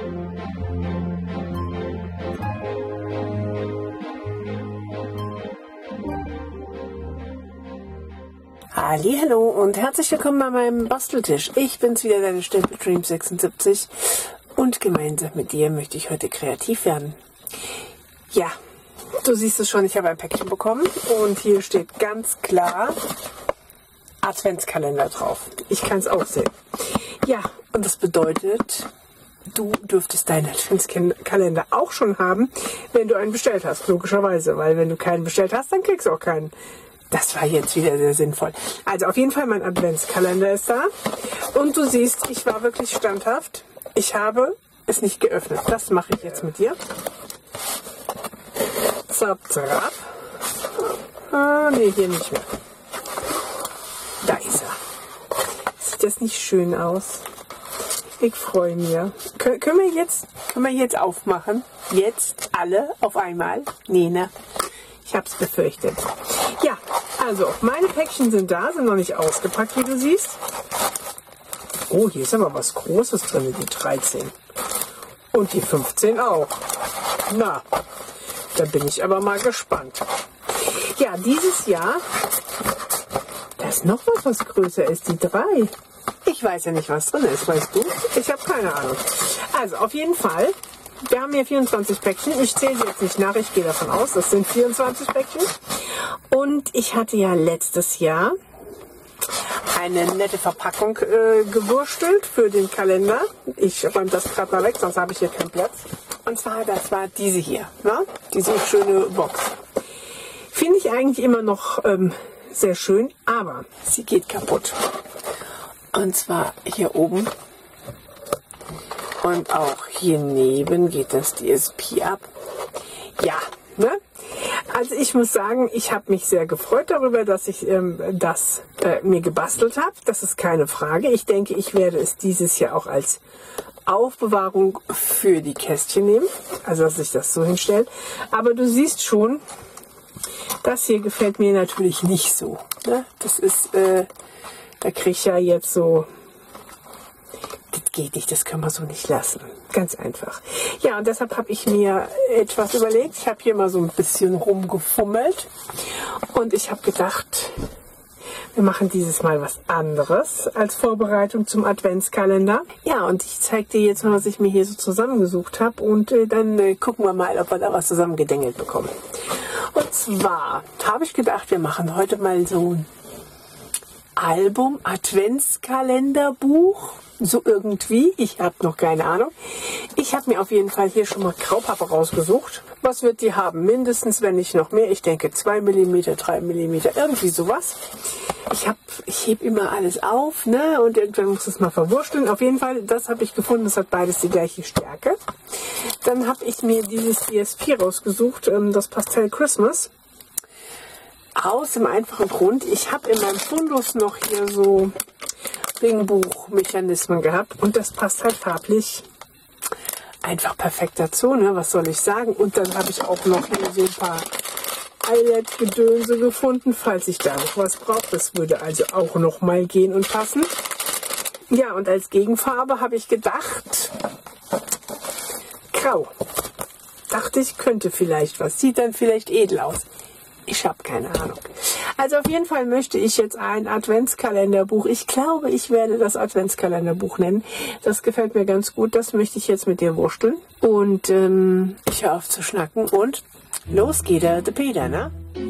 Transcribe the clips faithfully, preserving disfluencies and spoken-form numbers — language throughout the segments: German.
Hallihallo und herzlich willkommen bei meinem Basteltisch. Ich bin's wieder, deine Stempel Dream sechsundsiebzig, und gemeinsam mit dir möchte ich heute kreativ werden. Ja, du siehst es schon, ich habe ein Päckchen bekommen und hier steht ganz klar Adventskalender drauf. Ich kann es auch sehen. Ja, und das bedeutet, du dürftest deinen Adventskalender auch schon haben, wenn du einen bestellt hast, logischerweise, weil wenn du keinen bestellt hast, dann kriegst du auch keinen. Das war jetzt wieder sehr sinnvoll. Also auf jeden Fall, mein Adventskalender ist da. Und du siehst, ich war wirklich standhaft. Ich habe es nicht geöffnet. Das mache ich jetzt mit dir. Zap, zap. Ah, nee, hier nicht mehr. Da ist er. Sieht das nicht schön aus? Ich freue mich. Kön können wir jetzt, können wir jetzt aufmachen? Jetzt alle auf einmal? Nee, ne? Ich habe es befürchtet. Ja, also meine Päckchen sind da, sind noch nicht ausgepackt, wie du siehst. Oh, hier ist aber was Großes drin, die dreizehn. Und die fünfzehn auch. Na, da bin ich aber mal gespannt. Ja, dieses Jahr, da ist noch was, was größer ist, die drei. Ich weiß ja nicht, was drin ist, weißt du? Ich habe keine Ahnung. Also, auf jeden Fall, wir haben hier vierundzwanzig Päckchen. Ich zähle sie jetzt nicht nach, ich gehe davon aus, das sind vierundzwanzig Päckchen. Und ich hatte ja letztes Jahr eine nette Verpackung äh, gewurstelt für den Kalender. Ich räume das gerade mal weg, sonst habe ich hier keinen Platz. Und zwar, das war diese hier, ne? Diese schöne Box. Finde ich eigentlich immer noch ähm, sehr schön, aber sie geht kaputt. Und zwar hier oben. Und auch hier neben geht das D S P ab. Ja, ne? Also ich muss sagen, ich habe mich sehr gefreut darüber, dass ich ähm, das äh, mir gebastelt habe. Das ist keine Frage. Ich denke, ich werde es dieses Jahr auch als Aufbewahrung für die Kästchen nehmen. Also dass ich das so hinstelle. Aber du siehst schon, das hier gefällt mir natürlich nicht so. Ne? Das ist, äh, da kriege ich ja jetzt so... Das geht nicht, das können wir so nicht lassen. Ganz einfach. Ja, und deshalb habe ich mir etwas überlegt. Ich habe hier mal so ein bisschen rumgefummelt. Und ich habe gedacht, wir machen dieses Mal was anderes als Vorbereitung zum Adventskalender. Ja, und ich zeige dir jetzt mal, was ich mir hier so zusammengesucht habe. Und äh, dann äh, gucken wir mal, ob wir da was zusammengedengelt bekommen. Und zwar habe ich gedacht, wir machen heute mal so ein Album, Adventskalenderbuch. So irgendwie, ich habe noch keine Ahnung. Ich habe mir auf jeden Fall hier schon mal Graupappe rausgesucht. Was wird die haben? Mindestens, wenn nicht noch mehr. Ich denke zwei Millimeter, drei Millimeter, irgendwie sowas. Ich habe, ich hebe immer alles auf, ne? Und irgendwann muss es mal verwursteln. Auf jeden Fall, das habe ich gefunden. Das hat beides die gleiche Stärke. Dann habe ich mir dieses D S P rausgesucht, das Pastel Christmas. Aus dem einfachen Grund, ich habe in meinem Fundus noch hier so Ringbuchmechanismen gehabt und das passt halt farblich einfach perfekt dazu, ne? Was soll ich sagen? Und dann habe ich auch noch hier so ein paar Eyelet-Gedönse gefunden, falls ich da noch was brauche. Das würde also auch noch mal gehen und passen. Ja, und als Gegenfarbe habe ich gedacht, Grau. Dachte ich, könnte vielleicht was. Sieht dann vielleicht edel aus. Ich habe keine Ahnung. Also auf jeden Fall möchte ich jetzt ein Adventskalenderbuch. Ich glaube, ich werde das Adventskalenderbuch nennen. Das gefällt mir ganz gut. Das möchte ich jetzt mit dir wursteln. Und ähm, ich höre auf zu schnacken und los geht der, der Peter, ne?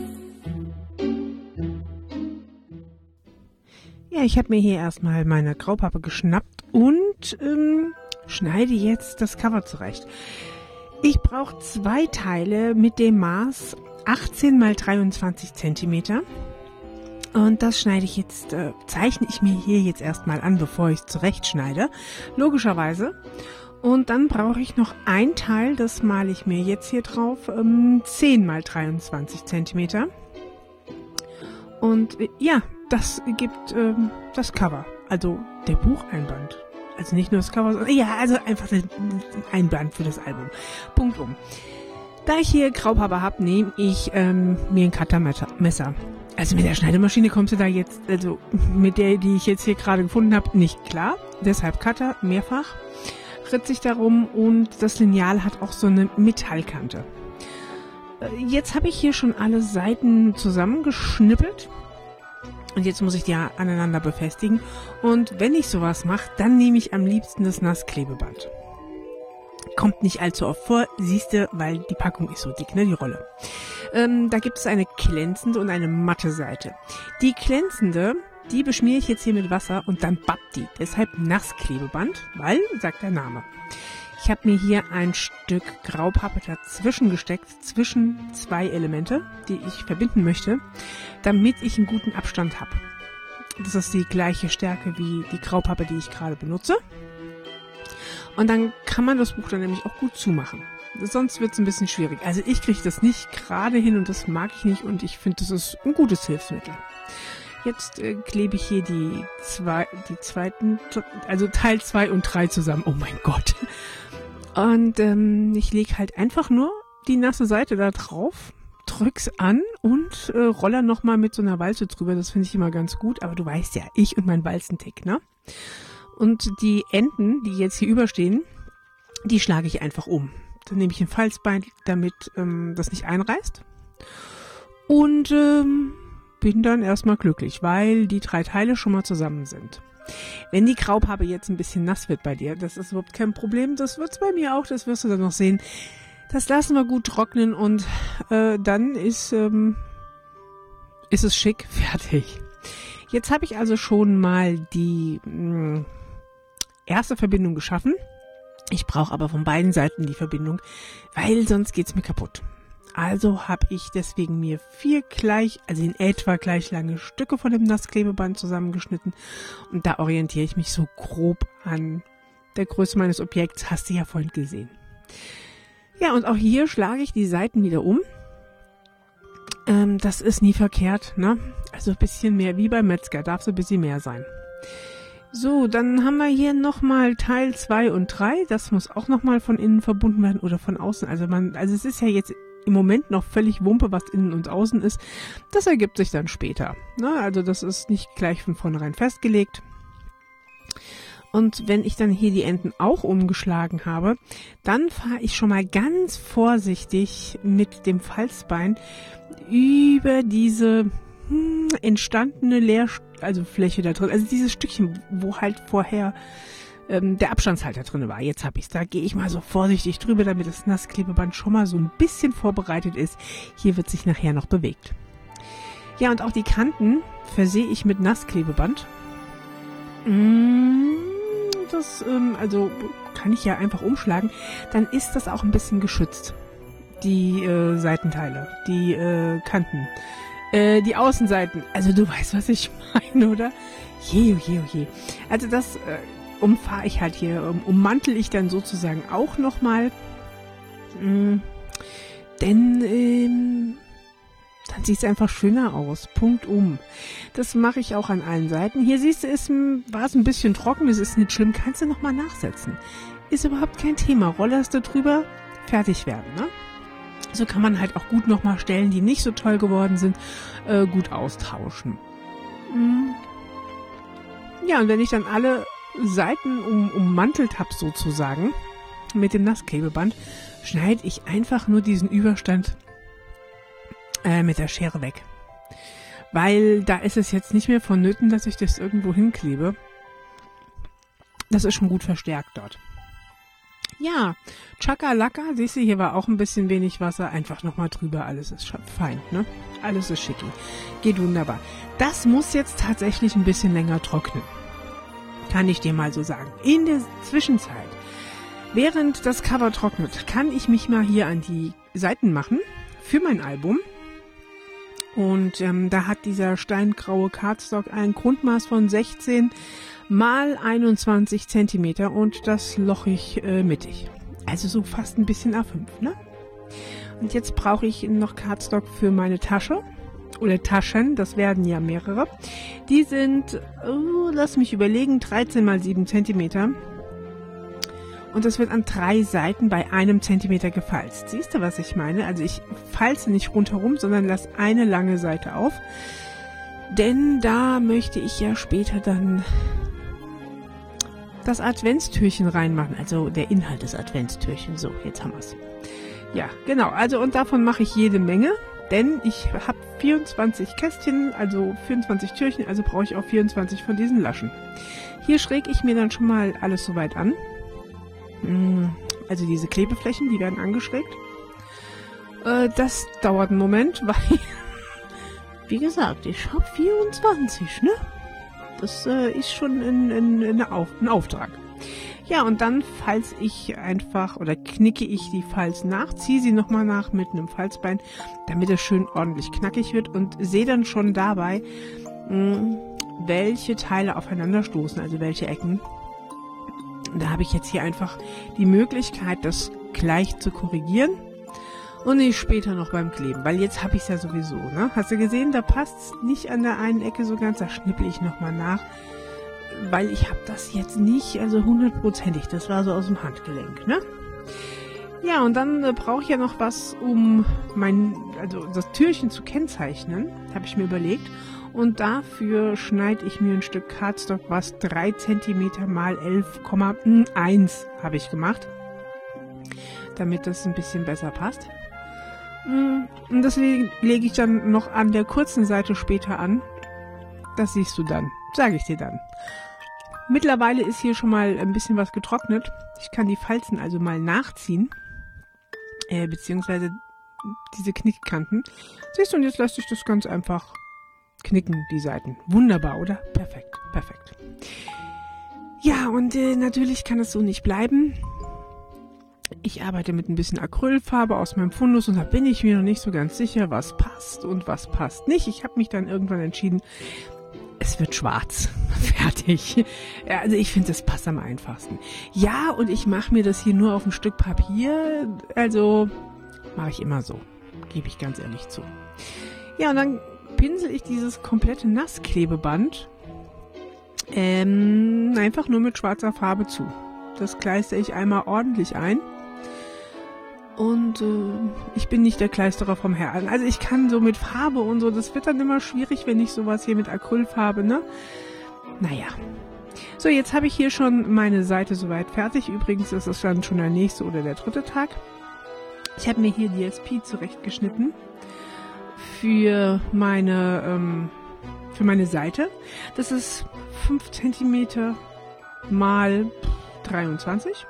Ja, ich habe mir hier erstmal meine Graupappe geschnappt und ähm, schneide jetzt das Cover zurecht. Ich brauche zwei Teile mit dem Maß achtzehn mal dreiundzwanzig Zentimeter. Und das schneide ich jetzt, äh, zeichne ich mir hier jetzt erstmal an, bevor ich es zurechtschneide. Logischerweise. Und dann brauche ich noch ein Teil, das male ich mir jetzt hier drauf, ähm, zehn mal dreiundzwanzig Zentimeter. Und äh, ja, das gibt ähm, das Cover, also der Bucheinband. Also nicht nur das Cover, sondern ja, also einfach ein Einband für das Album. Punkt um. Da ich hier Graupappe habe, nehme ich ähm, mir ein Cuttermesser. Also mit der Schneidemaschine kommst du da jetzt, also mit der, die ich jetzt hier gerade gefunden habe, nicht klar. Deshalb Cutter mehrfach. ritzig darum und das Lineal hat auch so eine Metallkante. Jetzt habe ich hier schon alle Seiten zusammengeschnippelt und jetzt muss ich die aneinander befestigen. Und wenn ich sowas mache, dann nehme ich am liebsten das Nassklebeband. Kommt nicht allzu oft vor, siehste, weil die Packung ist so dick, ne, die Rolle. Ähm, da gibt es eine glänzende und eine matte Seite. Die glänzende, die beschmiere ich jetzt hier mit Wasser und dann bappt die. Deshalb Nassklebeband, weil, sagt der Name. Ich habe mir hier ein Stück Graupappe dazwischen gesteckt, zwischen zwei Elemente, die ich verbinden möchte, damit ich einen guten Abstand habe. Das ist die gleiche Stärke wie die Graupappe, die ich gerade benutze. Und dann kann man das Buch dann nämlich auch gut zumachen. Sonst wird es ein bisschen schwierig. Also ich kriege das nicht gerade hin und das mag ich nicht und ich finde, das ist ein gutes Hilfsmittel. Jetzt äh, klebe ich hier die zwei, die zweiten, also Teil zwei und drei zusammen. Oh mein Gott. Und ähm, ich lege halt einfach nur die nasse Seite da drauf, drück's an und äh, roller nochmal mit so einer Walze drüber. Das finde ich immer ganz gut. Aber du weißt ja, ich und mein Walzentick, ne? Und die Enden, die jetzt hier überstehen, die schlage ich einfach um. Dann nehme ich ein Falzbein, damit ähm, das nicht einreißt. Und ähm, bin dann erstmal glücklich, weil die drei Teile schon mal zusammen sind. Wenn die Graupappe jetzt ein bisschen nass wird bei dir, das ist überhaupt kein Problem. Das wird's bei mir auch, das wirst du dann noch sehen. Das lassen wir gut trocknen und äh, dann ist, ähm, ist es schick fertig. Jetzt habe ich also schon mal die mh, erste Verbindung geschaffen. Ich brauche aber von beiden Seiten die Verbindung, weil sonst geht's mir kaputt. Also habe ich deswegen mir vier gleich, also in etwa gleich lange Stücke von dem Nassklebeband zusammengeschnitten. Und da orientiere ich mich so grob an der Größe meines Objekts, hast du ja vorhin gesehen. Ja, und auch hier schlage ich die Seiten wieder um. Ähm, das ist nie verkehrt, ne? Also ein bisschen mehr, wie beim Metzger, darf so ein bisschen mehr sein. So, dann haben wir hier nochmal Teil zwei und drei. Das muss auch nochmal von innen verbunden werden oder von außen. Also man, also es ist ja jetzt im Moment noch völlig Wumpe, was innen und außen ist. Das ergibt sich dann später. Ne? Also das ist nicht gleich von vornherein festgelegt. Und wenn ich dann hier die Enden auch umgeschlagen habe, dann fahre ich schon mal ganz vorsichtig mit dem Falzbein über diese hm, entstandene Leer, also Fläche da drin, also dieses Stückchen, wo halt vorher ähm, der Abstandshalter drin war. Jetzt habe ich es. Da gehe ich mal so vorsichtig drüber, damit das Nassklebeband schon mal so ein bisschen vorbereitet ist. Hier wird sich nachher noch bewegt. Ja, und auch die Kanten versehe ich mit Nassklebeband. Das, ähm, also kann ich ja einfach umschlagen. Dann ist das auch ein bisschen geschützt. Die äh, Seitenteile, die äh, Kanten, äh, die Außenseiten. Also du weißt, was ich meine, oder? Je, je, je. Also das äh, umfahre ich halt hier, um, ummantel ich dann sozusagen auch nochmal. Mm, denn ähm, dann sieht es einfach schöner aus. Punkt um. Das mache ich auch an allen Seiten. Hier siehst du, ist, war es ein bisschen trocken. Das ist nicht schlimm. Kannst du nochmal nachsetzen. Ist überhaupt kein Thema. Rollerst du drüber, fertig werden, ne? So kann man halt auch gut nochmal Stellen, die nicht so toll geworden sind, äh, gut austauschen. Mm. Ja, und wenn ich dann alle Seiten um, ummantelt habe sozusagen mit dem Nassklebeband, schneide ich einfach nur diesen Überstand äh, mit der Schere weg. Weil da ist es jetzt nicht mehr vonnöten, dass ich das irgendwo hinklebe. Das ist schon gut verstärkt dort. Ja, Chakalaka, siehst du, hier war auch ein bisschen wenig Wasser. Einfach nochmal drüber, alles ist fein, ne? Alles ist schicki. Geht wunderbar. Das muss jetzt tatsächlich ein bisschen länger trocknen. Kann ich dir mal so sagen. In der Zwischenzeit, während das Cover trocknet, kann ich mich mal hier an die Seiten machen für mein Album. Und ähm, da hat dieser steingraue Cardstock ein Grundmaß von sechzehn mal einundzwanzig Zentimeter und das loch ich äh, mittig. Also so fast ein bisschen A fünf, ne? Und jetzt brauche ich noch Cardstock für meine Tasche. Oder Taschen, das werden ja mehrere. Die sind, oh, lass mich überlegen, dreizehn mal sieben Zentimeter. Und das wird an drei Seiten bei einem Zentimeter gefalzt. Siehst du, was ich meine? Also ich falze nicht rundherum, sondern lasse eine lange Seite auf. Denn da möchte ich ja später dann das Adventstürchen reinmachen. Also der Inhalt des Adventstürchens. So, jetzt haben wir es. Ja, genau. Also und davon mache ich jede Menge. Denn ich habe vierundzwanzig Kästchen, also vierundzwanzig Türchen, also brauche ich auch vierundzwanzig von diesen Laschen. Hier schräg ich mir dann schon mal alles soweit an. Also diese Klebeflächen, die werden angeschrägt. Das dauert einen Moment, weil, wie gesagt, ich habe vierundzwanzig, ne? Das ist schon ein, ein, ein Auftrag. Ja, und dann falz ich einfach oder knicke ich die Falz nach, ziehe sie nochmal nach mit einem Falzbein, damit es schön ordentlich knackig wird und sehe dann schon dabei, mh, welche Teile aufeinander stoßen, also welche Ecken. Und da habe ich jetzt hier einfach die Möglichkeit, das gleich zu korrigieren und nicht später noch beim Kleben, weil jetzt habe ich es ja sowieso, ne? Hast du gesehen, da passt es nicht an der einen Ecke so ganz, da schnippel ich nochmal nach. Weil ich habe das jetzt nicht, also hundertprozentig, das war so aus dem Handgelenk, ne? Ja, und dann äh, brauche ich ja noch was, um mein, also das Türchen zu kennzeichnen, habe ich mir überlegt. Und dafür schneide ich mir ein Stück Cardstock, was drei Zentimeter mal elf Komma eins habe ich gemacht, damit das ein bisschen besser passt. Und das le- lege ich dann noch an der kurzen Seite später an. Das siehst du dann, sage ich dir dann. Mittlerweile ist hier schon mal ein bisschen was getrocknet. Ich kann die Falzen also mal nachziehen. Äh, beziehungsweise diese Knickkanten. Siehst du, und jetzt lässt sich das ganz einfach knicken, die Seiten. Wunderbar, oder? Perfekt, perfekt. Ja, und äh, natürlich kann es so nicht bleiben. Ich arbeite mit ein bisschen Acrylfarbe aus meinem Fundus und da bin ich mir noch nicht so ganz sicher, was passt und was passt nicht. Ich habe mich dann irgendwann entschieden, es wird schwarz. Fertig. Ja, also ich finde, das passt am einfachsten. Ja, und ich mache mir das hier nur auf ein Stück Papier. Also mache ich immer so. Gebe ich ganz ehrlich zu. Ja, und dann pinsel ich dieses komplette Nassklebeband ähm, einfach nur mit schwarzer Farbe zu. Das kleister ich einmal ordentlich ein. Und äh, ich bin nicht der Kleisterer vom Herrn. Also ich kann so mit Farbe und so, das wird dann immer schwierig, wenn ich sowas hier mit Acrylfarbe, ne? Naja. So, jetzt habe ich hier schon meine Seite soweit fertig. Übrigens ist es dann schon der nächste oder der dritte Tag. Ich habe mir hier die S P zurechtgeschnitten für meine, ähm, für meine Seite. Das ist fünf Zentimeter mal dreiundzwanzig.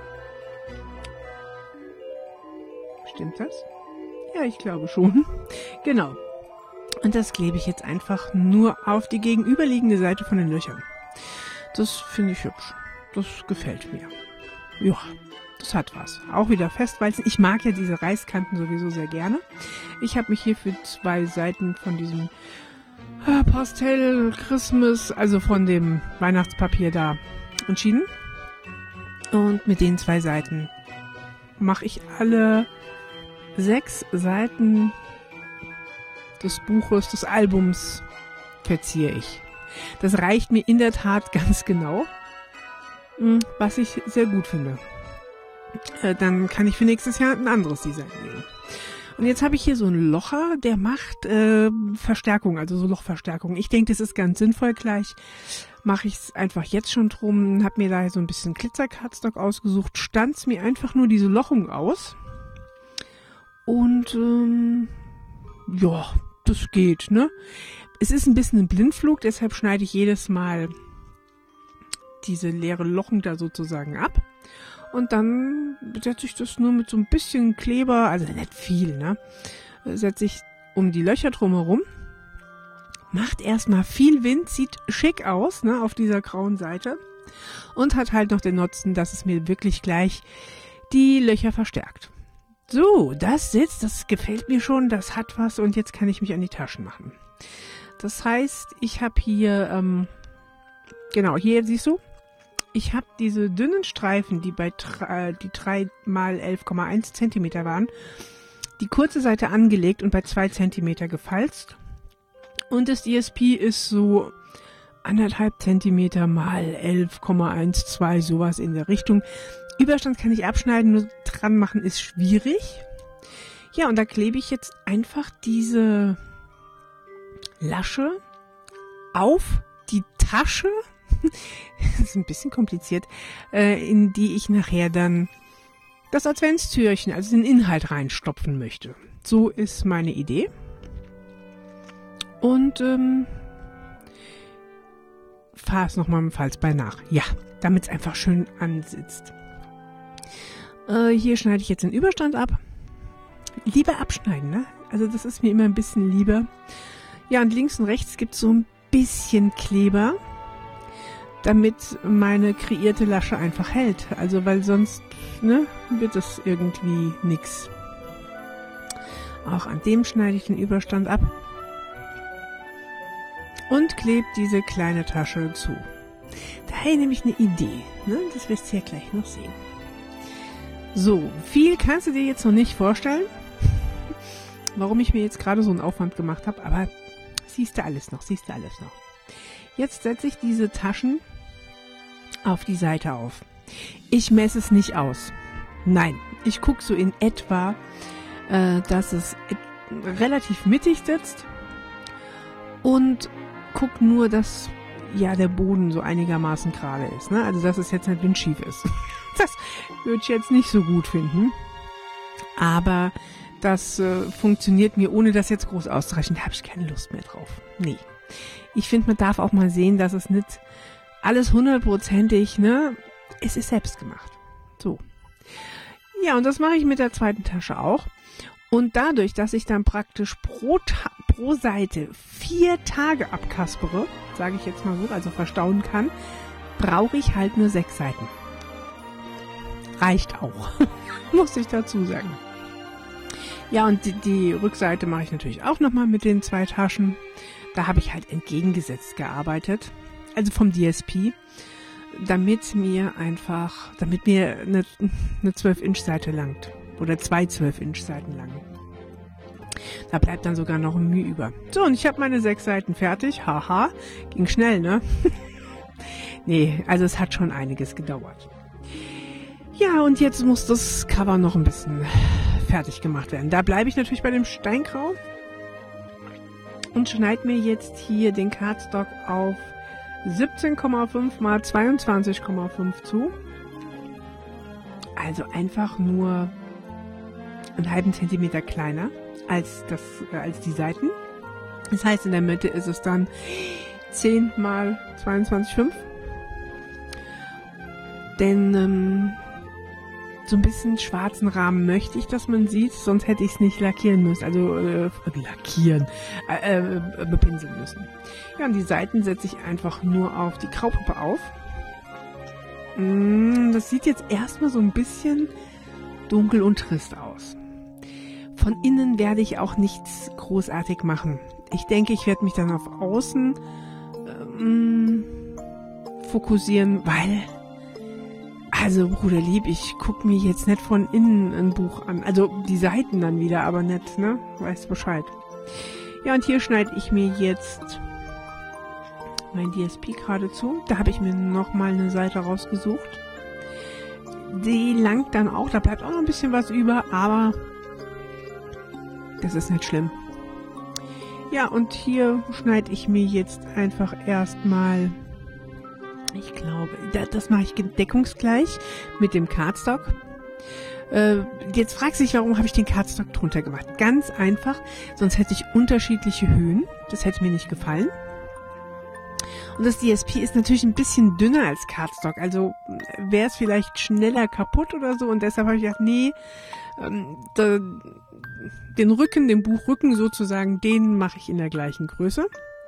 Stimmt das? Ja, ich glaube schon. Genau. Und das klebe ich jetzt einfach nur auf die gegenüberliegende Seite von den Löchern. Das finde ich hübsch. Das gefällt mir. Ja, das hat was. Auch wieder festwalzen. Ich mag ja diese Reißkanten sowieso sehr gerne. Ich habe mich hier für zwei Seiten von diesem äh, Pastell Christmas, also von dem Weihnachtspapier da entschieden. Und mit den zwei Seiten mache ich alle sechs Seiten des Buches, des Albums verziere ich. Das reicht mir in der Tat ganz genau, was ich sehr gut finde. Äh, dann kann ich für nächstes Jahr ein anderes Design nehmen. Und jetzt habe ich hier so einen Locher, der macht äh, Verstärkung, also so Lochverstärkung. Ich denke, das ist ganz sinnvoll. Gleich mache ich es einfach jetzt schon drum, habe mir da so ein bisschen Glitzer-Cardstock ausgesucht, stanz mir einfach nur diese Lochung aus. Und ähm, ja, das geht, ne? Es ist ein bisschen ein Blindflug, deshalb schneide ich jedes Mal diese leere Lochung da sozusagen ab. Und dann setze ich das nur mit so ein bisschen Kleber, also nicht viel, ne? Setze ich um die Löcher drumherum. Macht erstmal viel Wind, sieht schick aus, ne, auf dieser grauen Seite. Und hat halt noch den Nutzen, dass es mir wirklich gleich die Löcher verstärkt. So, das sitzt, das gefällt mir schon, das hat was und jetzt kann ich mich an die Taschen machen. Das heißt, ich habe hier, ähm, genau, hier siehst du, ich habe diese dünnen Streifen, die bei äh, die drei mal elf Komma eins Zentimeter waren, die kurze Seite angelegt und bei zwei Zentimeter gefalzt. Und das D S P ist so anderthalb Zentimeter mal elf Komma zwölf, sowas in der Richtung. Überstand kann ich abschneiden, nur dran machen ist schwierig. Ja, und da klebe ich jetzt einfach diese Lasche auf die Tasche das ist ein bisschen kompliziert, äh, in die ich nachher dann das Adventstürchen, also den Inhalt reinstopfen möchte. So ist meine Idee. Und ähm, fahre es nochmal im Falzbein nach. Ja, damit es einfach schön ansitzt. Äh, hier schneide ich jetzt den Überstand ab. Lieber abschneiden, ne? Also das ist mir immer ein bisschen lieber. Ja, und links und rechts gibt es so ein bisschen Kleber, damit meine kreierte Lasche einfach hält. Also weil sonst, ne, wird es irgendwie nix. Auch an dem schneide ich den Überstand ab und klebe diese kleine Tasche zu. Da habe ich nämlich eine Idee, ne? Das wirst du ja gleich noch sehen. So, viel kannst du dir jetzt noch nicht vorstellen, warum ich mir jetzt gerade so einen Aufwand gemacht habe, aber siehst du alles noch, siehst du alles noch. Jetzt setze ich diese Taschen auf die Seite auf. Ich messe es nicht aus. Nein, ich gucke so in etwa, äh, dass es et- relativ mittig sitzt und gucke nur, dass ja der Boden so einigermaßen gerade ist. Ne? Also dass es jetzt nicht windschief ist. Das würde ich jetzt nicht so gut finden. Aber das äh, funktioniert mir, ohne das jetzt groß auszurechnen. Da habe ich keine Lust mehr drauf. Nee. Ich finde, man darf auch mal sehen, dass es nicht alles hundertprozentig, ne? Es ist selbst gemacht. So. Ja, und das mache ich mit der zweiten Tasche auch. Und dadurch, dass ich dann praktisch pro, Ta- pro Seite vier Tage abkaspere, sage ich jetzt mal so, also verstauen kann, brauche ich halt nur sechs Seiten. Reicht auch, muss ich dazu sagen. Ja, und die, die Rückseite mache ich natürlich auch nochmal mit den zwei Taschen. Da habe ich halt entgegengesetzt gearbeitet, also vom D S P, damit mir einfach, damit mir eine, eine zwölf Inch Seite langt. Oder zwei zwölf Inch Seiten lang. Da bleibt dann sogar noch ein Mühe über. So, und ich habe meine sechs Seiten fertig. Haha, ging schnell, ne? Nee, also es hat schon einiges gedauert. Ja, und jetzt muss das Cover noch ein bisschen fertig gemacht werden. Da bleibe ich natürlich bei dem Steingrau und schneide mir jetzt hier den Cardstock auf siebzehn Komma fünf mal zweiundzwanzig Komma fünf zu. Also einfach nur einen halben Zentimeter kleiner als, das, äh, als die Seiten. Das heißt, in der Mitte ist es dann zehn mal zweiundzwanzig Komma fünf. Denn ähm, so ein bisschen schwarzen Rahmen möchte ich, dass man sieht, sonst hätte ich es nicht lackieren müssen. Also äh, lackieren, äh, äh, bepinseln müssen. Ja, und die Seiten setze ich einfach nur auf die Graupappe auf. Mm, das sieht jetzt erstmal so ein bisschen dunkel und trist aus. Von innen werde ich auch nichts großartig machen. Ich denke, ich werde mich dann auf außen ähm, fokussieren, weil, also Bruderlieb, ich gucke mir jetzt nicht von innen ein Buch an. Also die Seiten dann wieder, aber nicht, ne? Weißt Bescheid. Ja, und hier schneide ich mir jetzt mein D S P gerade zu. Da habe ich mir nochmal eine Seite rausgesucht. Die langt dann auch, da bleibt auch noch ein bisschen was über, aber das ist nicht schlimm. Ja, und hier schneide ich mir jetzt einfach erstmal, ich glaube, das mache ich deckungsgleich mit dem Cardstock. Äh, jetzt fragst du dich, warum habe ich den Cardstock drunter gemacht? Ganz einfach, sonst hätte ich unterschiedliche Höhen. Das hätte mir nicht gefallen. Und das D S P ist natürlich ein bisschen dünner als Cardstock, also wäre es vielleicht schneller kaputt oder so, und deshalb habe ich gedacht, nee, ähm, da, den Rücken, den Buchrücken sozusagen, den mache ich in der gleichen Größe.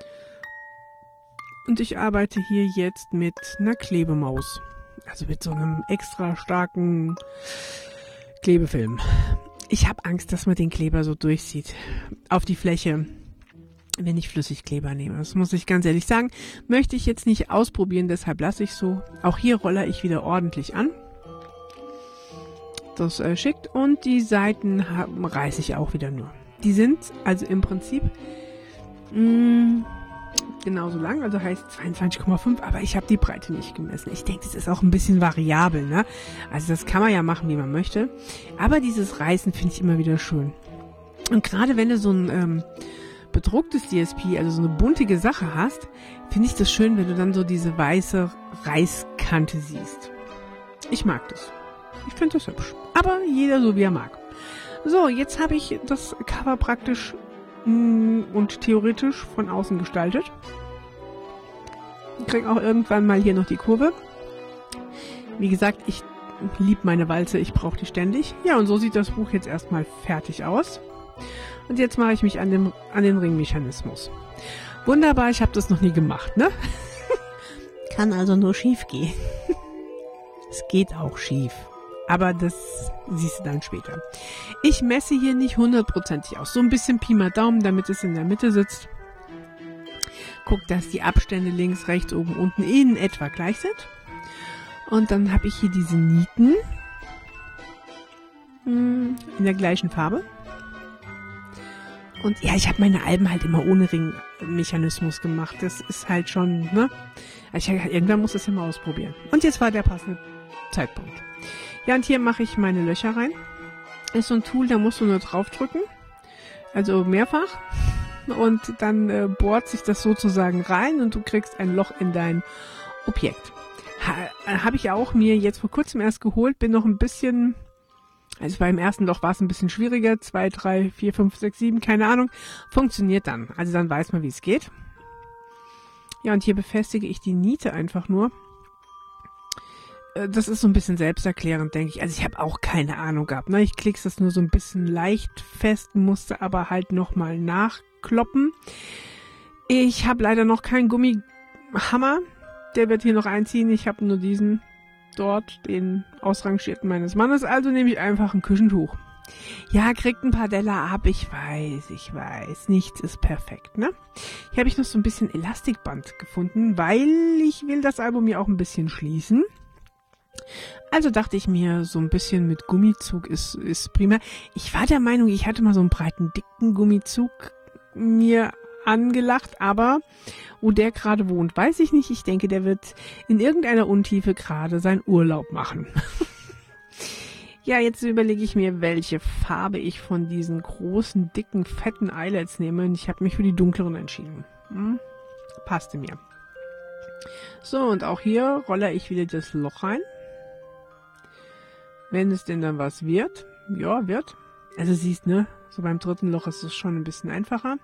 Und ich arbeite hier jetzt mit einer Klebemaus, also mit so einem extra starken Klebefilm. Ich habe Angst, dass man den Kleber so durchsieht auf die Fläche, wenn ich Flüssigkleber nehme. Das muss ich ganz ehrlich sagen. Möchte ich jetzt nicht ausprobieren, deshalb lasse ich so. Auch hier rolle ich wieder ordentlich an. Das äh, schickt. Und die Seiten haben, reiße ich auch wieder nur. Die sind also im Prinzip mh, genauso lang, also heißt zweiundzwanzig Komma fünf, aber ich habe die Breite nicht gemessen. Ich denke, das ist auch ein bisschen variabel, ne? Also das kann man ja machen, wie man möchte. Aber dieses Reißen finde ich immer wieder schön. Und gerade wenn du so ein ähm, bedrucktes D S P, also so eine buntige Sache hast, finde ich das schön, wenn du dann so diese weiße Reißkante siehst. Ich mag das. Ich finde das hübsch. Aber jeder so, wie er mag. So, jetzt habe ich das Cover praktisch mh, und theoretisch von außen gestaltet. Ich kriege auch irgendwann mal hier noch die Kurve. Wie gesagt, ich liebe meine Walze, ich brauche die ständig. Ja, und so sieht das Buch jetzt erstmal fertig aus. Und jetzt mache ich mich an, dem, an den Ringmechanismus. Wunderbar, ich habe das noch nie gemacht, ne? Kann also nur schief gehen. Es geht auch schief. Aber das siehst du dann später. Ich messe hier nicht hundertprozentig aus. So ein bisschen Pi mal Daumen, damit es in der Mitte sitzt. Guck, dass die Abstände links, rechts, oben, unten in etwa gleich sind. Und dann habe ich hier diese Nieten in der gleichen Farbe. Und ja, ich habe meine Alben halt immer ohne Ringmechanismus gemacht. Das ist halt schon, ne? Ich, irgendwann muss das ja mal ausprobieren. Und jetzt war der passende Zeitpunkt. Ja, und hier mache ich meine Löcher rein. Ist so ein Tool, da musst du nur draufdrücken. Also mehrfach. Und dann äh, bohrt sich das sozusagen rein und du kriegst ein Loch in dein Objekt. Ha, habe ich auch mir jetzt vor kurzem erst geholt. Bin noch ein bisschen... Also beim ersten Loch war es ein bisschen schwieriger. zwei, drei, vier, fünf, sechs, sieben, keine Ahnung. Funktioniert dann. Also dann weiß man, wie es geht. Ja, und hier befestige ich die Niete einfach nur. Das ist so ein bisschen selbsterklärend, denke ich. Also ich habe auch keine Ahnung gehabt. Ne? Ich klicke das nur so ein bisschen leicht fest, musste aber halt nochmal nachkloppen. Ich habe leider noch keinen Gummihammer. Der wird hier noch einziehen. Ich habe nur diesen dort, den ausrangierten meines Mannes. Also nehme ich einfach ein Küchentuch. Ja, kriegt ein paar Della ab. Ich weiß, ich weiß. Nichts ist perfekt, ne? Hier habe ich noch so ein bisschen Elastikband gefunden, weil ich will das Album ja auch ein bisschen schließen. Also dachte ich mir, so ein bisschen mit Gummizug ist, ist prima. Ich war der Meinung, ich hatte mal so einen breiten, dicken Gummizug mir angelacht, aber wo der gerade wohnt, weiß ich nicht. Ich denke, der wird in irgendeiner Untiefe gerade seinen Urlaub machen. Ja, jetzt überlege ich mir, welche Farbe ich von diesen großen, dicken, fetten Eyelets nehme. Und ich habe mich für die dunkleren entschieden. Hm? Passte mir. So, und auch hier rolle ich wieder das Loch rein. Wenn es denn dann was wird. Ja, wird. Also siehst, ne? So beim dritten Loch ist es schon ein bisschen einfacher.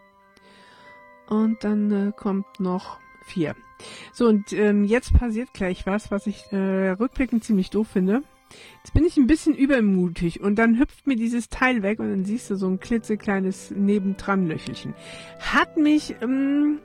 Und dann äh, kommt noch vier. So, und ähm, jetzt passiert gleich was, was ich äh, rückblickend ziemlich doof finde. Jetzt bin ich ein bisschen übermutig und dann hüpft mir dieses Teil weg und dann siehst du so ein klitzekleines Nebendran-Löchelchen. Hat mich ähm,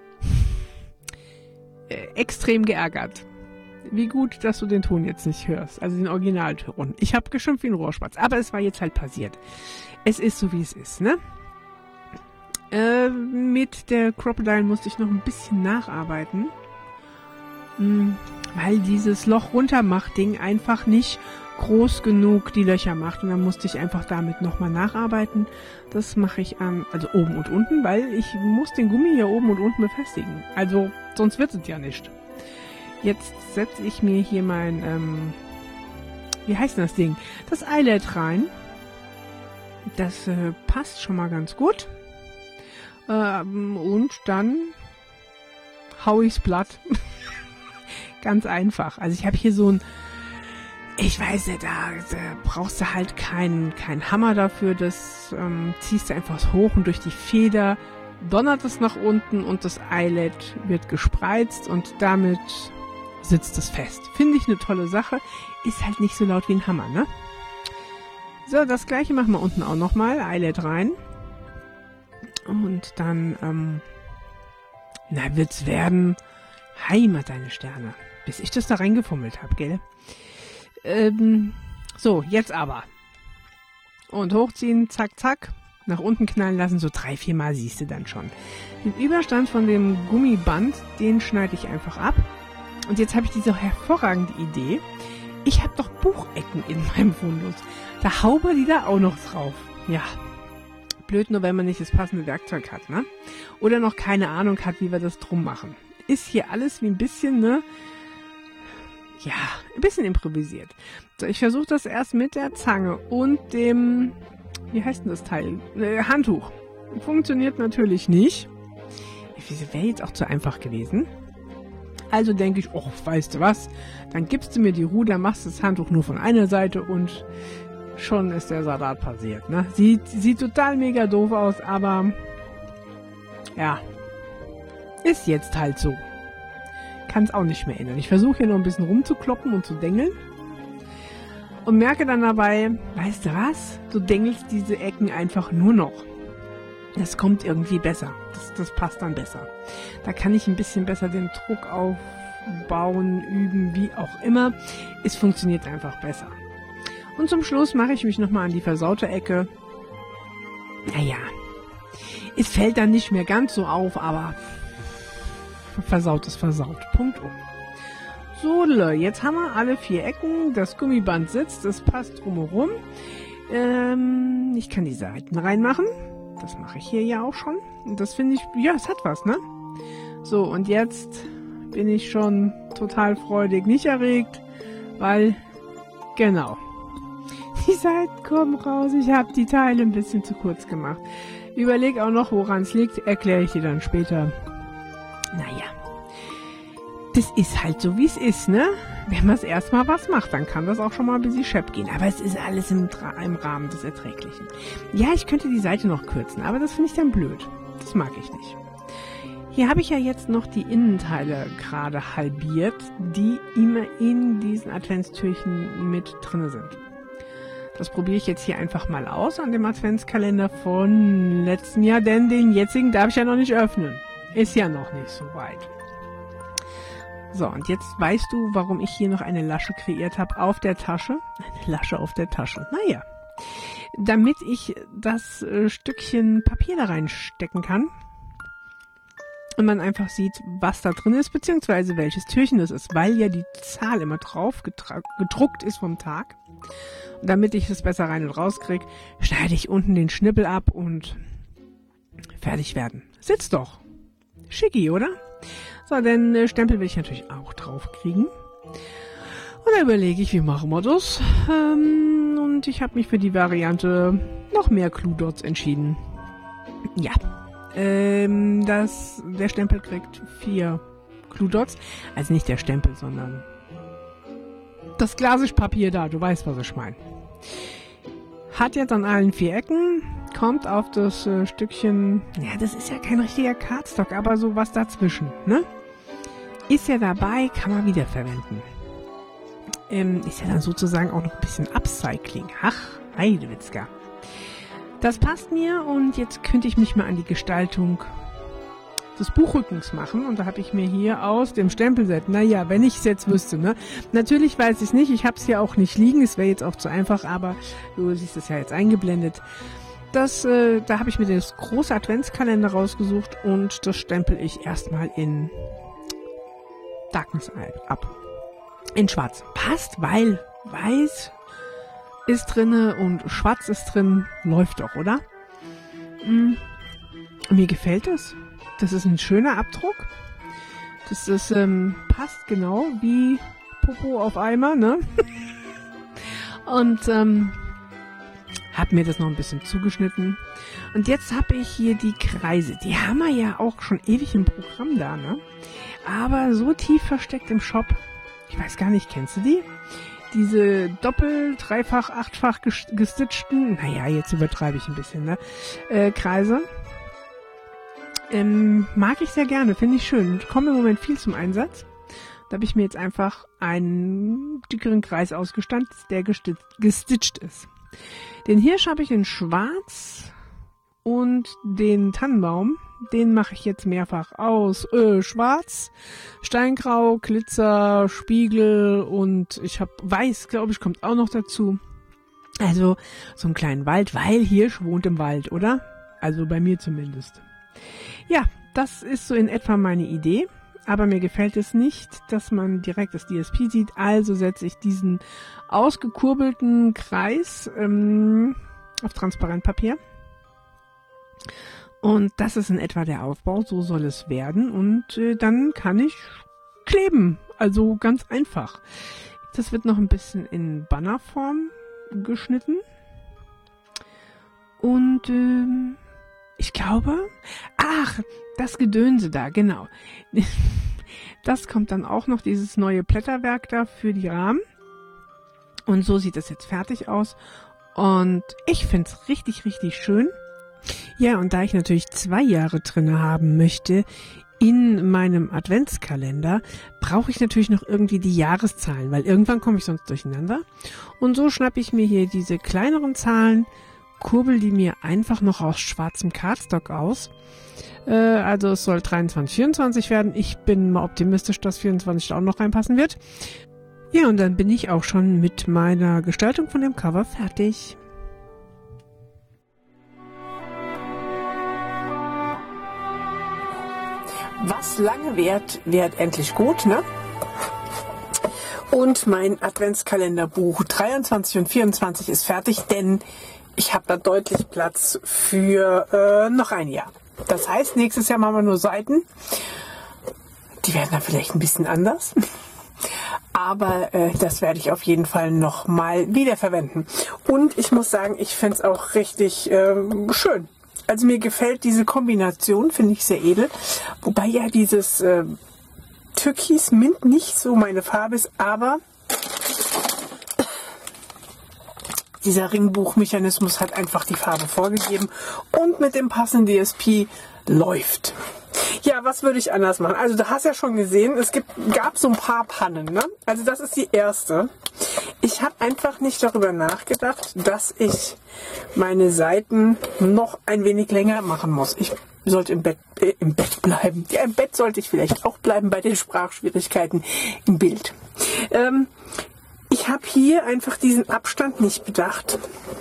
äh, extrem geärgert. Wie gut, dass du den Ton jetzt nicht hörst, also den Originalton. Ich habe geschimpft wie ein Rohrspatz, aber es war jetzt halt passiert. Es ist so, wie es ist, ne? Äh, mit der Crocodile musste ich noch ein bisschen nacharbeiten, mh, weil dieses Loch runter macht Ding einfach nicht groß genug die Löcher macht. Und dann musste ich einfach damit nochmal nacharbeiten. Das mache ich an, also oben und unten, weil ich muss den Gummi hier oben und unten befestigen. Also sonst wird es ja nicht. Jetzt setze ich mir hier mein, ähm, wie heißt denn das Ding? Das Eyelet rein. Das äh, passt schon mal ganz gut. Ähm, und dann hau ich's platt. Ganz einfach. Also ich habe hier so ein, ich weiß nicht, da, da brauchst du halt keinen kein Hammer dafür. Das ähm, ziehst du einfach hoch und durch die Feder donnert es nach unten und das Eyelet wird gespreizt und damit sitzt es fest. Finde ich eine tolle Sache. Ist halt nicht so laut wie ein Hammer, ne? So, das gleiche machen wir unten auch nochmal. Eyelet rein. Und dann, ähm, na, wird's werden. Heimat deine Sterne. Bis ich das da reingefummelt habe, gell? Ähm, so, jetzt aber. Und hochziehen, zack, zack. Nach unten knallen lassen, so drei, vier Mal siehst du dann schon. Den Überstand von dem Gummiband, den schneide ich einfach ab. Und jetzt habe ich diese hervorragende Idee. Ich habe doch Buchecken in meinem Fundus. Da hauen wir die da auch noch drauf. Ja. Blöd nur, wenn man nicht das passende Werkzeug hat, ne? Oder noch keine Ahnung hat, wie wir das drum machen. Ist hier alles wie ein bisschen, ne? Ja, ein bisschen improvisiert. So, ich versuche das erst mit der Zange und dem, wie heißt denn das Teil? Äh, Handtuch. Funktioniert natürlich nicht. Das wäre jetzt auch zu einfach gewesen. Also denke ich, oh, weißt du was, dann gibst du mir die Ruder, machst das Handtuch nur von einer Seite und schon ist der Salat passiert. Ne? Sieht, sieht total mega doof aus, aber ja, ist jetzt halt so. Kann es auch nicht mehr ändern. Ich versuche hier noch ein bisschen rumzukloppen und zu dengeln und merke dann dabei, weißt du was, du dengelst diese Ecken einfach nur noch. Das kommt irgendwie besser. Das, das passt dann besser. Da kann ich ein bisschen besser den Druck aufbauen, üben, wie auch immer. Es funktioniert einfach besser. Und zum Schluss mache ich mich nochmal an die versaute Ecke. Naja, es fällt dann nicht mehr ganz so auf, aber versaut ist versaut. Punkt um. So, jetzt haben wir alle vier Ecken. Das Gummiband sitzt, es passt drumherum. Ähm, ich kann die Seiten reinmachen. Das mache ich hier ja auch schon. Und das finde ich, ja, es hat was, ne? So, und jetzt bin ich schon total freudig, nicht erregt, weil, genau, die Seiten kommen raus. Ich habe die Teile ein bisschen zu kurz gemacht. Überleg auch noch, woran es liegt, erkläre ich dir dann später. Naja, das ist halt so, wie es ist, ne? Wenn man es erstmal was macht, dann kann das auch schon mal ein bisschen schepp gehen. Aber es ist alles im, im Rahmen des Erträglichen. Ja, ich könnte die Seite noch kürzen, aber das finde ich dann blöd. Das mag ich nicht. Hier habe ich ja jetzt noch die Innenteile gerade halbiert, die immer in diesen Adventstürchen mit drin sind. Das probiere ich jetzt hier einfach mal aus an dem Adventskalender von letzten Jahr, denn den jetzigen darf ich ja noch nicht öffnen. Ist ja noch nicht so weit. So, und jetzt weißt du, warum ich hier noch eine Lasche kreiert habe auf der Tasche. Eine Lasche auf der Tasche. Naja, damit ich das äh, Stückchen Papier da reinstecken kann und man einfach sieht, was da drin ist, beziehungsweise welches Türchen das ist, weil ja die Zahl immer drauf gedruckt ist vom Tag. Und damit ich es besser rein und raus kriege, schneide ich unten den Schnippel ab und fertig werden. Sitzt doch. Schicki, oder? So, den äh, Stempel will ich natürlich auch drauf kriegen. Und dann überlege ich, wie machen wir das? Ähm, und ich habe mich für die Variante noch mehr Clue-Dots entschieden. Ja, ähm, das, der Stempel kriegt vier Clue-Dots. Also nicht der Stempel, sondern das Glasigpapier da. Du weißt, was ich meine. Hat jetzt an allen vier Ecken, kommt auf das äh, Stückchen, ja, das ist ja kein richtiger Cardstock, aber so was dazwischen, ne? Ist ja dabei, kann man wiederverwenden. Ähm, ist ja dann sozusagen auch noch ein bisschen Upcycling. Ach, Heidewitzka. Das passt mir und jetzt könnte ich mich mal an die Gestaltung des Buchrückens machen. Und da habe ich mir hier aus dem Stempelset, naja, wenn ich es jetzt wüsste, ne? Natürlich weiß ich es nicht, ich habe es hier auch nicht liegen, es wäre jetzt auch zu einfach, aber du siehst es ja jetzt eingeblendet. Das, äh, da habe ich mir das große Adventskalender rausgesucht und das stempel ich erstmal in Darkness ab. In schwarz. Passt, weil weiß ist drinne und schwarz ist drin. Läuft doch, oder? Mm. Mir gefällt das. Das ist ein schöner Abdruck. Das ist, ähm, passt genau wie Popo auf Eimer, ne? Und, ähm, hab mir das noch ein bisschen zugeschnitten. Und jetzt habe ich hier die Kreise. Die haben wir ja auch schon ewig im Programm da, ne? Aber so tief versteckt im Shop. Ich weiß gar nicht, kennst du die? Diese doppel-, dreifach-, achtfach gestitchten, naja, jetzt übertreibe ich ein bisschen, ne? Äh, Kreise. Ähm, mag ich sehr gerne, finde ich schön. Kommt im Moment viel zum Einsatz. Da habe ich mir jetzt einfach einen dickeren Kreis ausgestanzt, der gestitcht, gestitcht ist. Den Hirsch habe ich in schwarz und den Tannenbaum, den mache ich jetzt mehrfach aus äh, schwarz, Steingrau, Glitzer, Spiegel und ich habe weiß, glaube ich, kommt auch noch dazu. Also so einen kleinen Wald, weil Hirsch wohnt im Wald, oder? Also bei mir zumindest. Ja, das ist so in etwa meine Idee. Aber mir gefällt es nicht, dass man direkt das D S P sieht. Also setze ich diesen ausgekurbelten Kreis ähm, auf Transparentpapier. Und das ist in etwa der Aufbau. So soll es werden. Und äh, dann kann ich kleben. Also ganz einfach. Das wird noch ein bisschen in Bannerform geschnitten. Und ähm, ich glaube, ach, das Gedönse da, genau. Das kommt dann auch noch, dieses neue Blätterwerk da für die Rahmen. Und so sieht es jetzt fertig aus. Und ich finde es richtig, richtig schön. Ja, und da ich natürlich zwei Jahre drinne haben möchte in meinem Adventskalender, brauche ich natürlich noch irgendwie die Jahreszahlen, weil irgendwann komme ich sonst durcheinander. Und so schnappe ich mir hier diese kleineren Zahlen, kurbel die mir einfach noch aus schwarzem Cardstock aus. Äh, also es soll dreiundzwanzig, vierundzwanzig werden. Ich bin mal optimistisch, dass vierundzwanzig auch noch reinpassen wird. Ja, und dann bin ich auch schon mit meiner Gestaltung von dem Cover fertig. Was lange währt, währt endlich gut, ne? Und mein Adventskalenderbuch dreiundzwanzig und vierundzwanzig ist fertig, denn ich habe da deutlich Platz für äh, noch ein Jahr. Das heißt, nächstes Jahr machen wir nur Seiten. Die werden dann vielleicht ein bisschen anders. Aber äh, das werde ich auf jeden Fall nochmal wiederverwenden. Und ich muss sagen, ich finde es auch richtig äh, schön. Also mir gefällt diese Kombination, finde ich sehr edel. Wobei ja dieses äh, Türkis Mint nicht so meine Farbe ist, aber dieser Ringbuchmechanismus hat einfach die Farbe vorgegeben und mit dem passenden D S P läuft. Ja, was würde ich anders machen? Also du hast ja schon gesehen, es gibt, gab so ein paar Pannen, ne? Also das ist die erste. Ich habe einfach nicht darüber nachgedacht, dass ich meine Seiten noch ein wenig länger machen muss. Ich sollte im Bett, äh, im Bett bleiben. Ja, im Bett sollte ich vielleicht auch bleiben bei den Sprachschwierigkeiten im Bild. Ähm, ich habe hier einfach diesen Abstand nicht bedacht,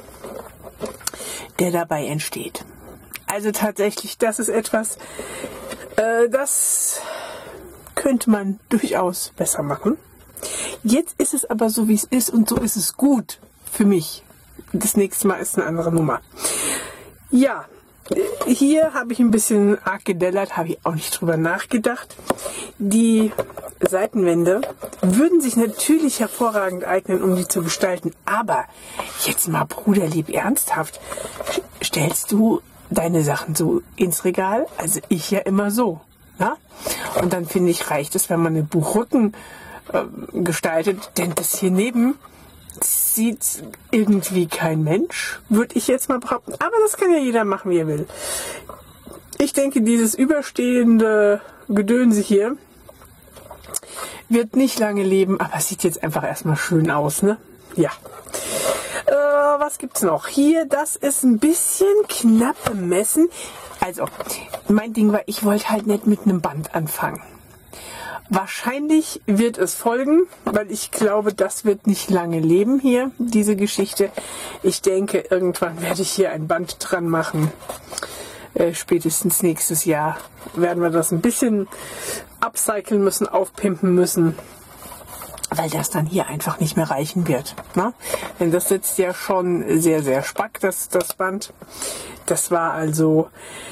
der dabei entsteht. Also tatsächlich, das ist etwas, äh, das könnte man durchaus besser machen. Jetzt ist es aber so, wie es ist und so ist es gut für mich. Das nächste Mal ist eine andere Nummer. Ja, hier habe ich ein bisschen arg gedellert, habe ich auch nicht drüber nachgedacht. Die Seitenwände würden sich natürlich hervorragend eignen, um die zu gestalten. Aber jetzt mal bruderlieb ernsthaft, stellst du deine Sachen so ins Regal? Also ich ja immer so. Ja? Und dann finde ich, reicht es, wenn man den Buchrücken äh, gestaltet. Denn das hier neben sieht irgendwie kein Mensch, würde ich jetzt mal behaupten. Aber das kann ja jeder machen, wie er will. Ich denke, dieses überstehende Gedönse hier wird nicht lange leben, aber es sieht jetzt einfach erstmal schön aus, ne? Ja. Äh, was gibt's noch? Hier, das ist ein bisschen knapp bemessen. Also, mein Ding war, ich wollte halt nicht mit einem Band anfangen. Wahrscheinlich wird es folgen, weil ich glaube, das wird nicht lange leben hier, diese Geschichte. Ich denke, irgendwann werde ich hier ein Band dran machen. Äh, spätestens nächstes Jahr werden wir das ein bisschen upcyclen müssen, aufpimpen müssen, weil das dann hier einfach nicht mehr reichen wird. Ne? Denn das sitzt ja schon sehr, sehr spack, das, das Band. Das war also...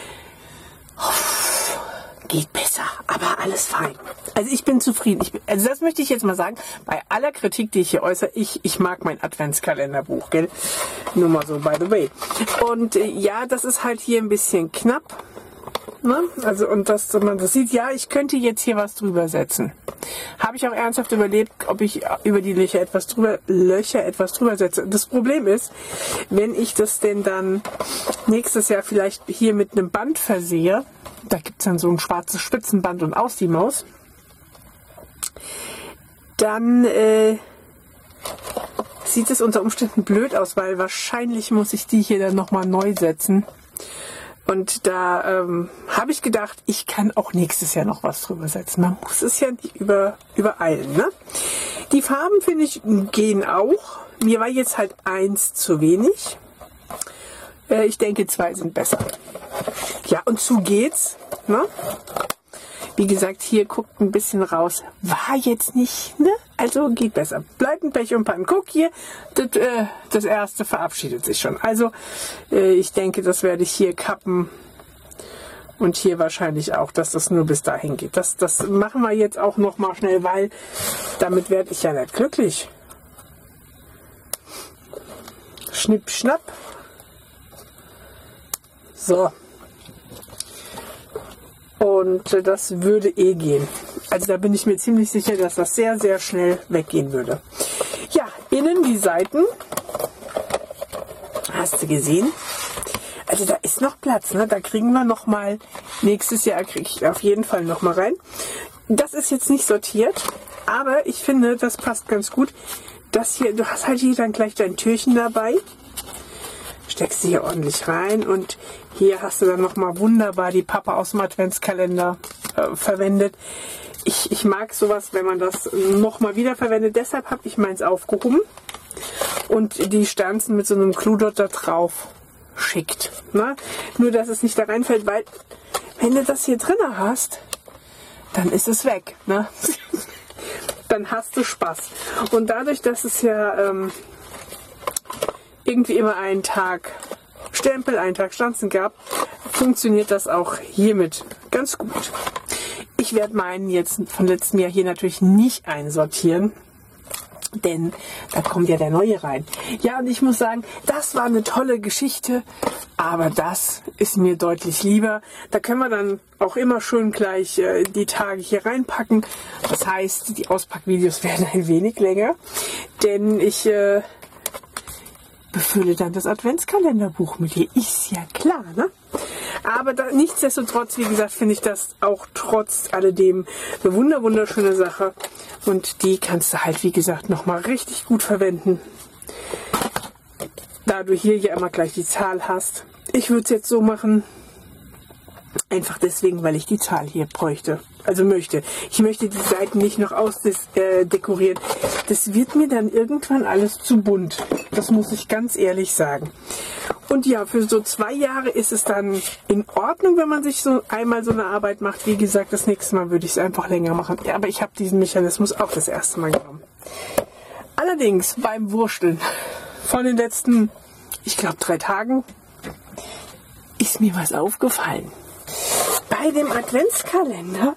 Geht besser, aber alles fein. Also ich bin zufrieden. Ich bin, also das möchte ich jetzt mal sagen, bei aller Kritik, die ich hier äußere, ich, ich mag mein Adventskalenderbuch, gell? Nur mal so by the way. Und äh, ja, das ist halt hier ein bisschen knapp. Ne? Also und dass man das sieht, ja, ich könnte jetzt hier was drüber setzen. Habe ich auch ernsthaft überlegt, ob ich über die Löcher etwas drüber, Löcher etwas drüber setze. Das Problem ist, wenn ich das denn dann nächstes Jahr vielleicht hier mit einem Band versehe, da gibt es dann so ein schwarzes Spitzenband und aus die Maus, dann äh, sieht es unter Umständen blöd aus, weil wahrscheinlich muss ich die hier dann nochmal neu setzen. Und da ähm, habe ich gedacht, ich kann auch nächstes Jahr noch was drüber setzen. Man muss es ja nicht über, übereilen. Ne? Die Farben, finde ich, gehen auch. Mir war jetzt halt eins zu wenig. Äh, ich denke, zwei sind besser. Ja, und zu geht's. Ne? Wie gesagt, hier guckt ein bisschen raus. War jetzt nicht, ne? Also geht besser. Bleibt ein Pech und Pannen. Guck hier, das, äh, das erste verabschiedet sich schon. Also äh, ich denke, das werde ich hier kappen. Und hier wahrscheinlich auch, dass das nur bis dahin geht. Das, das machen wir jetzt auch noch mal schnell, weil damit werde ich ja nicht glücklich. Schnipp, schnapp. So. Und äh, das würde eh gehen. Also da bin ich mir ziemlich sicher, dass das sehr, sehr schnell weggehen würde. Ja, innen die Seiten. Hast du gesehen? Also da ist noch Platz, ne? Da kriegen wir noch mal, nächstes Jahr kriege ich auf jeden Fall noch mal rein. Das ist jetzt nicht sortiert, aber ich finde, das passt ganz gut. Das hier, du hast halt hier dann gleich dein Türchen dabei. Steckst du hier ordentlich rein und hier hast du dann noch mal wunderbar die Pappe aus dem Adventskalender äh, verwendet. Ich, ich mag sowas, wenn man das noch mal wieder verwendet. Deshalb habe ich meins aufgehoben und die Stanzen mit so einem Clou-Dot da drauf schickt. Ne? Nur, dass es nicht da reinfällt, weil wenn du das hier drin hast, dann ist es weg. Ne? Dann hast du Spaß. Und dadurch, dass es ja ähm, irgendwie immer einen Tag Stempel, einen Tag Stanzen gab, funktioniert das auch hiermit ganz gut. Ich werde meinen jetzt von letztem Jahr hier natürlich nicht einsortieren, denn da kommt ja der neue rein. Ja, und ich muss sagen, das war eine tolle Geschichte, aber das ist mir deutlich lieber. Da können wir dann auch immer schön gleich äh, die Tage hier reinpacken. Das heißt, die Auspackvideos werden ein wenig länger, denn ich äh, befülle dann das Adventskalenderbuch mit dir. Ist ja klar, ne? Aber da, nichtsdestotrotz, wie gesagt, finde ich das auch trotz alledem eine wunder wunderschöne Sache. Und die kannst du halt, wie gesagt, nochmal richtig gut verwenden. Da du hier ja immer gleich die Zahl hast. Ich würde es jetzt so machen, einfach deswegen, weil ich die Zahl hier bräuchte. Also möchte. Ich möchte die Seiten nicht noch ausdekorieren. Das wird mir dann irgendwann alles zu bunt. Das muss ich ganz ehrlich sagen. Und ja, für so zwei Jahre ist es dann in Ordnung, wenn man sich so einmal so eine Arbeit macht. Wie gesagt, das nächste Mal würde ich es einfach länger machen. Ja, aber ich habe diesen Mechanismus auch das erste Mal genommen. Allerdings beim Wursteln von den letzten, ich glaube, drei Tagen ist mir was aufgefallen. Bei dem Adventskalender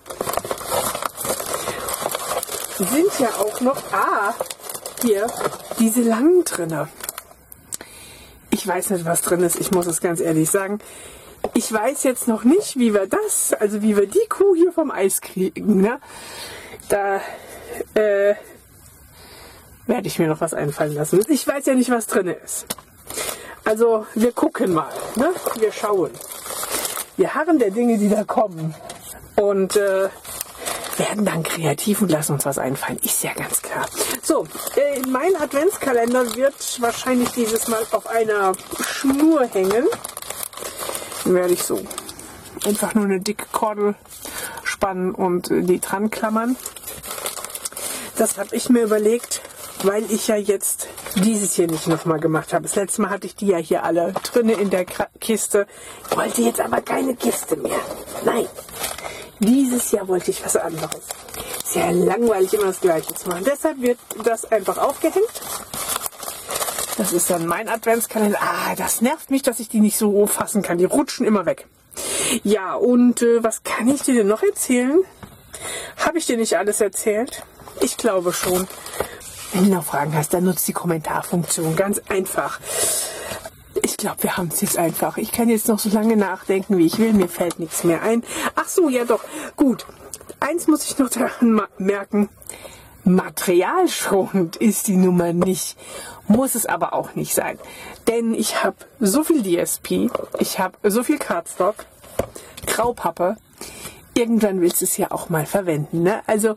sind ja auch noch, ah, hier, diese langen drinne. Ich weiß nicht, was drin ist, ich muss es ganz ehrlich sagen. Ich weiß jetzt noch nicht, wie wir das, also wie wir die Kuh hier vom Eis kriegen. Ne? Da äh, werde ich mir noch was einfallen lassen. Ich weiß ja nicht, was drin ist. Also wir gucken mal, ne? Wir schauen. Wir harren der Dinge, die da kommen. Und äh, werden dann kreativ und lassen uns was einfallen. Ist ja ganz klar. So, äh, mein Adventskalender wird wahrscheinlich dieses Mal auf einer Schnur hängen. Dann werde ich so einfach nur eine dicke Kordel spannen und äh, die dran klammern. Das habe ich mir überlegt, weil ich ja jetzt dieses hier nicht nochmal gemacht habe. Das letzte Mal hatte ich die ja hier alle drinne in der Kiste. Ich wollte jetzt aber keine Kiste mehr. Nein. Dieses Jahr wollte ich was anderes. Sehr langweilig, immer das Gleiche zu machen. Deshalb wird das einfach aufgehängt. Das ist dann mein Adventskalender. Ah, das nervt mich, dass ich die nicht so fassen kann. Die rutschen immer weg. Ja, und äh, was kann ich dir denn noch erzählen? Habe ich dir nicht alles erzählt? Ich glaube schon. Wenn du noch Fragen hast, dann nutzt die Kommentarfunktion. Ganz einfach. Ich glaube, wir haben es jetzt einfach. Ich kann jetzt noch so lange nachdenken, wie ich will. Mir fällt nichts mehr ein. Ach so, ja doch. Gut. Eins muss ich noch daran merken. Materialschonend ist die Nummer nicht. Muss es aber auch nicht sein. Denn ich habe so viel D S P. Ich habe so viel Cardstock. Graupappe. Irgendwann willst du es ja auch mal verwenden. Ne? Also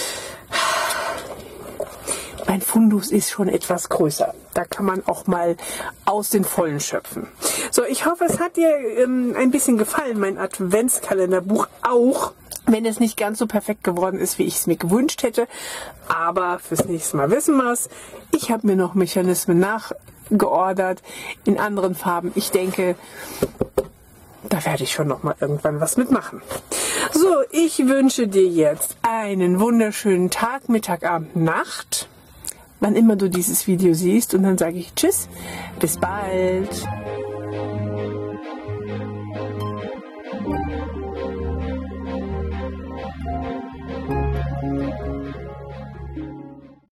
mein Fundus ist schon etwas größer. Da kann man auch mal aus den Vollen schöpfen. So, ich hoffe, es hat dir ähm, ein bisschen gefallen, mein Adventskalenderbuch. Auch wenn es nicht ganz so perfekt geworden ist, wie ich es mir gewünscht hätte. Aber fürs nächste Mal wissen wir es. Ich habe mir noch Mechanismen nachgeordert in anderen Farben. Ich denke, da werde ich schon noch mal irgendwann was mitmachen. So, ich wünsche dir jetzt einen wunderschönen Tag, Mittag, Abend, Nacht. Wann immer du dieses Video siehst, und dann sage ich Tschüss, bis bald.